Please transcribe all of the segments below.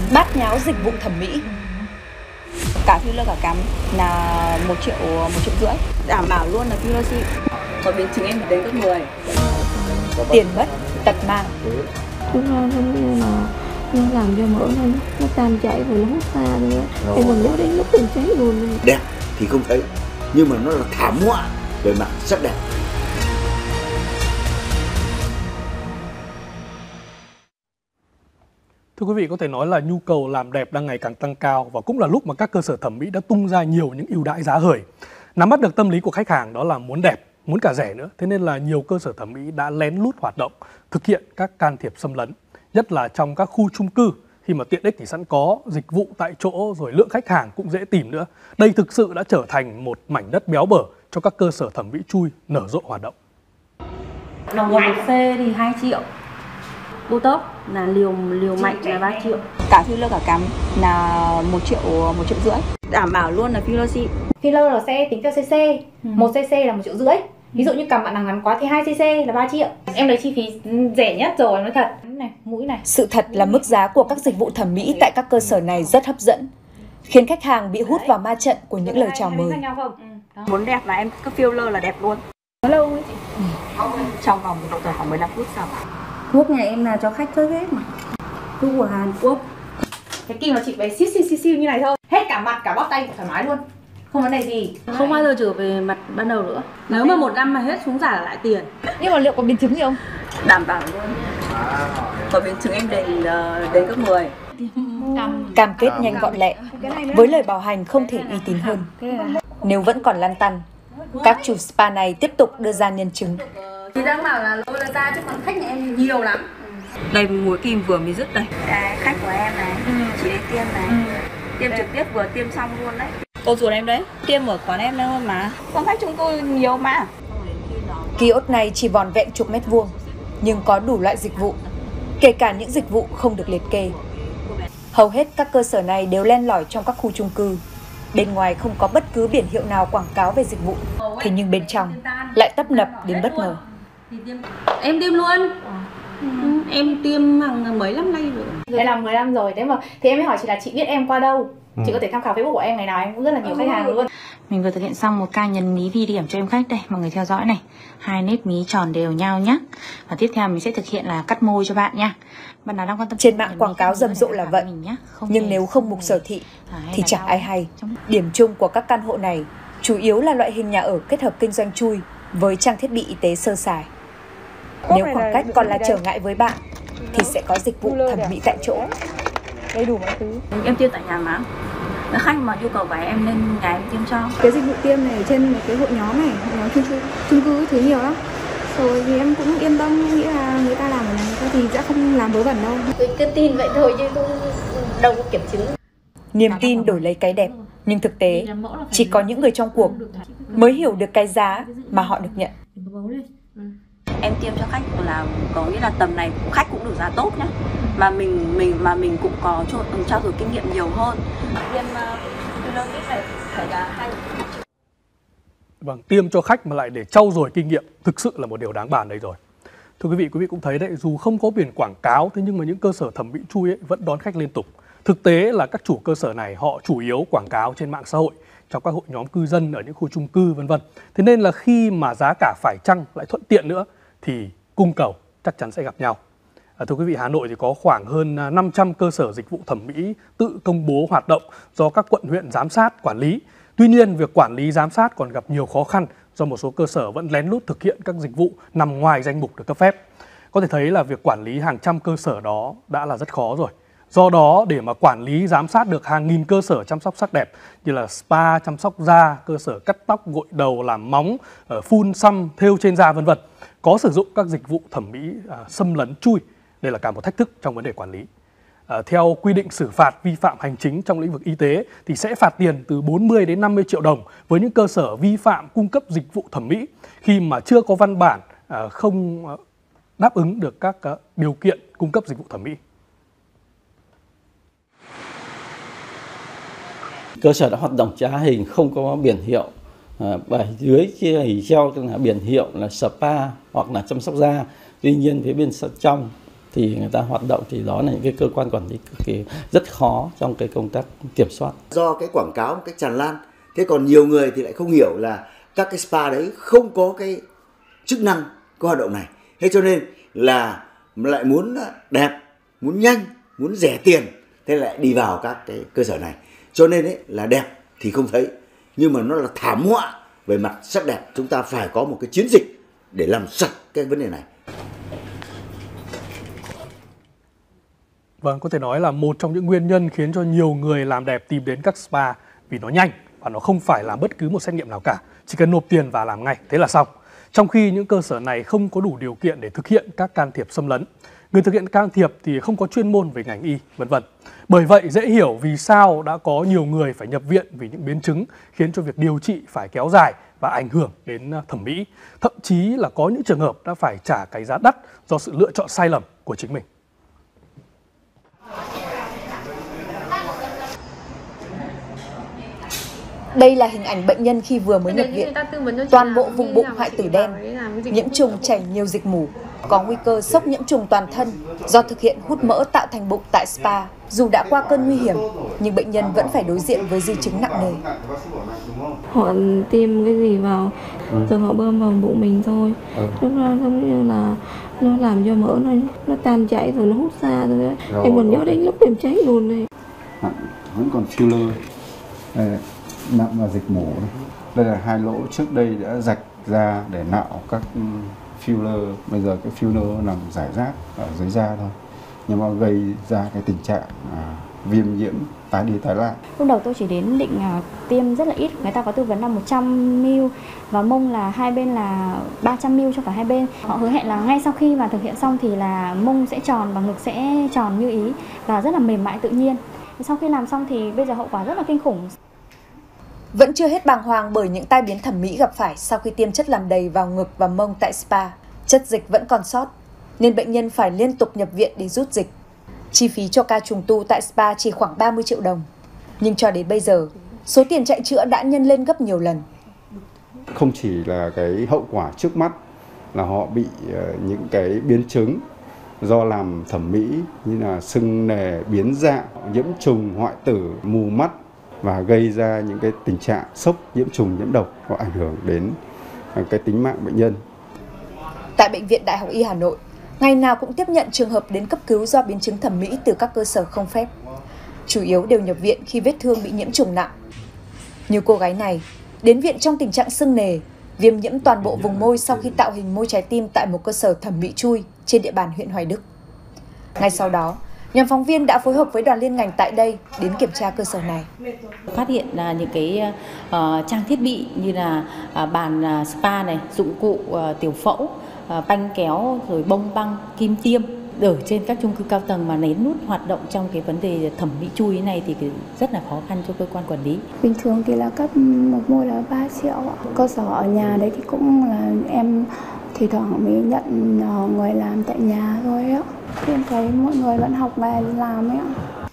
Bát nháo dịch vụ thẩm mỹ. Cả filler cả cắm là 1,5 triệu. Đảm bảo luôn là filler xịn. Có biến chứng em đến gấp 10. Tiền mất, tật mang. Chúng nó giống như là nó làm cho mỡ nó tan chảy rồi nó hút xa nữa. Em còn nhớ đến lúc mình cháy luôn. Đẹp thì không thấy, nhưng mà nó là thảm họa về mặt sắc đẹp. Thưa quý vị, có thể nói là nhu cầu làm đẹp đang ngày càng tăng cao và cũng là lúc mà các cơ sở thẩm mỹ đã tung ra nhiều những ưu đãi giá hời. Nắm bắt được tâm lý của khách hàng đó là muốn đẹp, muốn cả rẻ nữa. Thế nên là nhiều cơ sở thẩm mỹ đã lén lút hoạt động, thực hiện các can thiệp xâm lấn. Nhất là trong các khu chung cư, khi mà tiện ích thì sẵn có, dịch vụ tại chỗ rồi lượng khách hàng cũng dễ tìm nữa. Đây thực sự đã trở thành một mảnh đất béo bở cho các cơ sở thẩm mỹ chui nở rộ hoạt động. Đồng một C thì 2 triệu. Botox là liều mạnh là 3 triệu. Cả filler cả cắm là 1,5 triệu. Đảm bảo luôn là filler xịn. Filler là sẽ tính theo cc. 1 cc là 1,5 triệu. Ví dụ như cằm bạn nào ngắn quá thì 2 cc là 3 triệu. Em lấy chi phí rẻ nhất rồi, nói thật. Này, mũi này. Sự thật là mức giá của các dịch vụ thẩm mỹ tại các cơ sở này rất hấp dẫn, khiến khách hàng bị hút vào ma trận của những lời chào mời. Muốn đẹp là em cứ filler là đẹp luôn. Có lâu ấy chị? Trong vòng khoảng 15 phút sau. Thuốc nhà em là cho khách thuốc hết mà. Thuốc của Hàn Quốc. Cái kim là chị phải siêu như này thôi. Hết cả mặt cả bắp tay thoải mái luôn. Không vấn đề gì. Không bao giờ trở về mặt ban đầu nữa. Nếu mà 1 năm mà hết xuống giả lại tiền. Nhưng mà liệu có biến chứng gì không? Đảm bảo luôn. Có biến chứng em đến gấp 10. Cam kết nhanh gọn lẹ, với lời bảo hành không thể uy tín hơn. Nếu vẫn còn lăn tăn, các chủ spa này tiếp tục đưa ra nhân chứng. Chị đang bảo là lôi là ra chứ còn khách nhà em nhiều lắm. Đây mũi kim vừa mới dứt đây. Đây, khách của em này, chị đi tiêm này. Tiêm trực tiếp vừa tiêm xong luôn đấy. Cô ruột em đấy, tiêm ở quán em đâu mà. Còn khách chúng tôi nhiều mà. Kiosk này chỉ vòn vẹn chục mét vuông, nhưng có đủ loại dịch vụ, kể cả những dịch vụ không được liệt kê. Hầu hết các cơ sở này đều len lỏi trong các khu chung cư. Bên ngoài không có bất cứ biển hiệu nào quảng cáo về dịch vụ, thế nhưng bên trong lại tấp nập đến bất ngờ. Em tiêm luôn. Em tiêm hàng mấy năm nay rồi. Em làm 10 năm rồi, thế mà thì em mới hỏi chị là chị biết em qua đâu. Chị có thể tham khảo Facebook của em, ngày nào em cũng rất là nhiều khách hàng luôn. Mình vừa thực hiện xong một ca nhấn mí ghi điểm cho em khách đây, mọi người theo dõi này. 2 nếp mí tròn đều nhau nhé. Và tiếp theo mình sẽ thực hiện là cắt môi cho bạn nha. Bạn nào đang quan tâm trên mạng quảng cáo rầm rộ là vậy, nhưng nếu không mục sở thị thì chẳng ai hay. Điểm chung của các căn hộ này chủ yếu là loại hình nhà ở kết hợp kinh doanh chui với trang thiết bị y tế sơ sài. Nếu khoảng cách còn là trở ngại với bạn thì sẽ có dịch vụ thẩm mỹ tại chỗ. Đầy đủ mọi thứ. Em tiêm tại nhà mà. Nếu khách mà nhu cầu váy em lên nhà em tiêm cho. Cái dịch vụ tiêm này trên một cái hội nhóm này, hội nhóm chung cư thứ nhiều lắm. Rồi thì em cũng yên tâm, nghĩ là người ta làm ở này người ta thì sẽ không làm vớ vẩn đâu. Tôi cứ tin vậy thôi chứ cũng đâu có kiểm chứng. Niềm tin đổi lấy cái đẹp, nhưng thực tế chỉ có những người trong cuộc mới hiểu được cái giá mà họ được nhận. Em tiêm cho khách là có nghĩa là tầm này khách cũng được giá tốt nhá. Mà mình cũng có trao dồi kinh nghiệm nhiều hơn. Tiêm filler này phải là 2. Vâng, tiêm cho khách mà lại để trau dồi kinh nghiệm thực sự là một điều đáng bàn đấy rồi. Thưa quý vị cũng thấy đấy, dù không có biển quảng cáo, thế nhưng mà những cơ sở thẩm mỹ chui ấy vẫn đón khách liên tục. Thực tế là các chủ cơ sở này họ chủ yếu quảng cáo trên mạng xã hội, trong các hội nhóm cư dân ở những khu chung cư vân vân. Thế nên là khi mà giá cả phải chăng lại thuận tiện nữa thì cung cầu chắc chắn sẽ gặp nhau. Thưa quý vị, Hà Nội thì có khoảng hơn 500 cơ sở dịch vụ thẩm mỹ tự công bố hoạt động do các quận huyện giám sát quản lý. Tuy nhiên, việc quản lý giám sát còn gặp nhiều khó khăn do một số cơ sở vẫn lén lút thực hiện các dịch vụ nằm ngoài danh mục được cấp phép. Có thể thấy là việc quản lý hàng trăm cơ sở đó đã là rất khó rồi. Do đó, để mà quản lý giám sát được hàng nghìn cơ sở chăm sóc sắc đẹp như là spa, chăm sóc da, cơ sở cắt tóc, gội đầu, làm móng, phun xăm, thêu trên da vân vân, có sử dụng các dịch vụ thẩm mỹ xâm lấn chui, đây là cả một thách thức trong vấn đề quản lý. Theo quy định xử phạt vi phạm hành chính trong lĩnh vực y tế thì sẽ phạt tiền từ 40 đến 50 triệu đồng với những cơ sở vi phạm cung cấp dịch vụ thẩm mỹ khi mà chưa có văn bản không đáp ứng được các điều kiện cung cấp dịch vụ thẩm mỹ. Cơ sở đã hoạt động trá hình không có biển hiệu, bởi dưới treo biển hiệu là spa hoặc là chăm sóc da. Tuy nhiên phía bên trong thì người ta hoạt động, thì đó là những cái cơ quan quản lý cực kỳ rất khó trong cái công tác kiểm soát. Do cái quảng cáo một cách tràn lan, thế còn nhiều người thì lại không hiểu là các cái spa đấy không có cái chức năng cái hoạt động này. Thế cho nên là lại muốn đẹp, muốn nhanh, muốn rẻ tiền, thế lại đi vào các cái cơ sở này. Cho nên ấy, là đẹp thì không thấy, nhưng mà nó là thảm họa về mặt sắc đẹp. Chúng ta phải có một cái chiến dịch để làm sạch cái vấn đề này. Vâng, có thể nói là một trong những nguyên nhân khiến cho nhiều người làm đẹp tìm đến các spa vì nó nhanh và nó không phải làm bất cứ một xét nghiệm nào cả, chỉ cần nộp tiền và làm ngay, thế là xong. Trong khi những cơ sở này không có đủ điều kiện để thực hiện các can thiệp xâm lấn, người thực hiện can thiệp thì không có chuyên môn về ngành y, vân vân. Bởi vậy dễ hiểu vì sao đã có nhiều người phải nhập viện vì những biến chứng khiến cho việc điều trị phải kéo dài và ảnh hưởng đến thẩm mỹ. Thậm chí là có những trường hợp đã phải trả cái giá đắt do sự lựa chọn sai lầm của chính mình. Đây là hình ảnh bệnh nhân khi vừa mới nhập viện. Toàn bộ vùng bụng hoại tử đen, nhiễm trùng chảy nhiều dịch mủ, có nguy cơ sốc nhiễm trùng toàn thân do thực hiện hút mỡ tạo thành bụng tại spa. Dù đã qua cơn nguy hiểm, nhưng bệnh nhân vẫn phải đối diện với di chứng nặng nề. Họ tiêm cái gì vào, rồi họ bơm vào bụng mình thôi. Lúc đó giống như là nó làm cho mỡ nó tan chảy rồi nó hút ra rồi đấy. Em còn nhớ đến lúc em cháy luôn này. Vẫn còn filler. Nặng là dịch mổ. Đây là 2 lỗ trước đây đã rạch ra để nạo các filler. Bây giờ cái filler nằm rải rác ở dưới da thôi, nhưng mà gây ra cái tình trạng viêm nhiễm tái đi tái lại. Lúc đầu tôi chỉ đến định tiêm rất là ít, người ta có tư vấn là 100ml và mông là hai bên là 300ml cho cả hai bên. Họ hứa hẹn là ngay sau khi mà thực hiện xong thì là mông sẽ tròn và ngực sẽ tròn như ý và rất là mềm mại tự nhiên. Sau khi làm xong thì bây giờ hậu quả rất là kinh khủng. Vẫn chưa hết bàng hoàng bởi những tai biến thẩm mỹ gặp phải sau khi tiêm chất làm đầy vào ngực và mông tại spa. Chất dịch vẫn còn sót, nên bệnh nhân phải liên tục nhập viện để rút dịch. Chi phí cho ca trùng tu tại spa chỉ khoảng 30 triệu đồng. Nhưng cho đến bây giờ, số tiền chạy chữa đã nhân lên gấp nhiều lần. Không chỉ là cái hậu quả trước mắt là họ bị những cái biến chứng do làm thẩm mỹ như là sưng nề, biến dạng, nhiễm trùng, hoại tử, mù mắt và gây ra những cái tình trạng sốc, nhiễm trùng, nhiễm độc có ảnh hưởng đến cái tính mạng bệnh nhân. Tại Bệnh viện Đại học Y Hà Nội, ngày nào cũng tiếp nhận trường hợp đến cấp cứu do biến chứng thẩm mỹ từ các cơ sở không phép. Chủ yếu đều nhập viện khi vết thương bị nhiễm trùng nặng. Như cô gái này, đến viện trong tình trạng sưng nề, viêm nhiễm toàn bộ vùng môi sau khi tạo hình môi trái tim tại một cơ sở thẩm mỹ chui trên địa bàn huyện Hoài Đức. Ngay sau đó, nhóm phóng viên đã phối hợp với đoàn liên ngành tại đây đến kiểm tra cơ sở này. Phát hiện là những cái trang thiết bị như là bàn spa này, dụng cụ tiểu phẫu, banh kéo, rồi bông băng, kim tiêm ở trên các chung cư cao tầng mà lén lút hoạt động trong cái vấn đề thẩm mỹ chui này thì rất là khó khăn cho cơ quan quản lý. Bình thường thì là cấp một môi là 3 triệu. Cơ sở ở nhà đấy thì cũng là em thì thoảng mới nhận người làm tại nhà thôi á. Em thấy mọi người vẫn học nghề làm ấy ạ.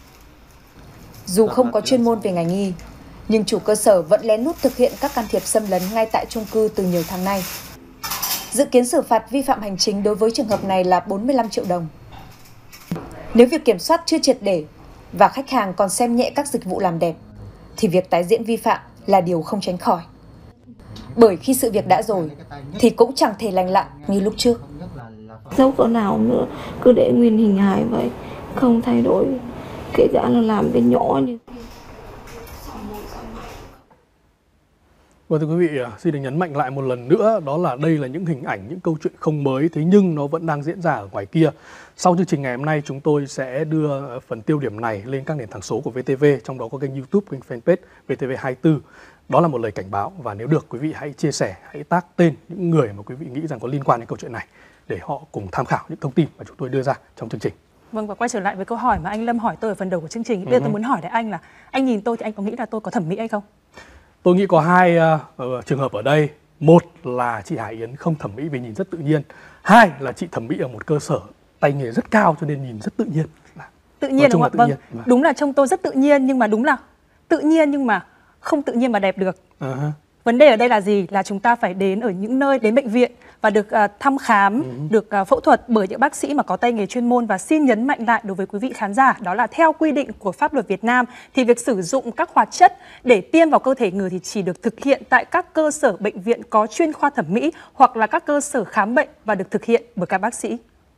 Dù không có chuyên môn về ngành y, nhưng chủ cơ sở vẫn lén lút thực hiện các can thiệp xâm lấn ngay tại chung cư từ nhiều tháng nay. Dự kiến xử phạt vi phạm hành chính đối với trường hợp này là 45 triệu đồng. Nếu việc kiểm soát chưa triệt để và khách hàng còn xem nhẹ các dịch vụ làm đẹp, thì việc tái diễn vi phạm là điều không tránh khỏi. Bởi khi sự việc đã rồi, thì cũng chẳng thể lành lặn như lúc trước. Dẫu cỡ nào nữa, cứ để nguyên hình hài vậy, không thay đổi, kể cả là làm cái nhỏ như thế. Vâng, thưa quý vị, xin được nhấn mạnh lại một lần nữa, đó là đây là những hình ảnh, những câu chuyện không mới, thế nhưng nó vẫn đang diễn ra ở ngoài kia. Sau chương trình ngày hôm nay, chúng tôi sẽ đưa phần tiêu điểm này lên các nền tảng số của VTV, trong đó có kênh YouTube, kênh fanpage VTV24. Đó là một lời cảnh báo và nếu được, quý vị hãy chia sẻ, hãy tag tên những người mà quý vị nghĩ rằng có liên quan đến câu chuyện này để họ cùng tham khảo những thông tin mà chúng tôi đưa ra trong chương trình. Vâng, và quay trở lại với câu hỏi mà anh Lâm hỏi tôi ở phần đầu của chương trình. Bây giờ tôi muốn hỏi lại anh là anh nhìn tôi thì anh có nghĩ là tôi có thẩm mỹ hay không? Tôi nghĩ có hai trường hợp ở đây. Một là chị Hải Yến không thẩm mỹ vì nhìn rất tự nhiên. Hai là chị thẩm mỹ ở một cơ sở tay nghề rất cao cho nên nhìn rất tự nhiên. Tự nhiên đúng không ạ? Vâng, đúng là trông tôi rất tự nhiên, nhưng mà đúng là tự nhiên nhưng mà không tự nhiên mà đẹp được. Vâng Vấn đề ở đây là gì? Là chúng ta phải đến ở những nơi, đến bệnh viện và được thăm khám, được phẫu thuật bởi những bác sĩ mà có tay nghề chuyên môn. Và xin nhấn mạnh lại đối với quý vị khán giả, đó là theo quy định của pháp luật Việt Nam thì việc sử dụng các hoạt chất để tiêm vào cơ thể người thì chỉ được thực hiện tại các cơ sở bệnh viện có chuyên khoa thẩm mỹ hoặc là các cơ sở khám bệnh và được thực hiện bởi các bác sĩ.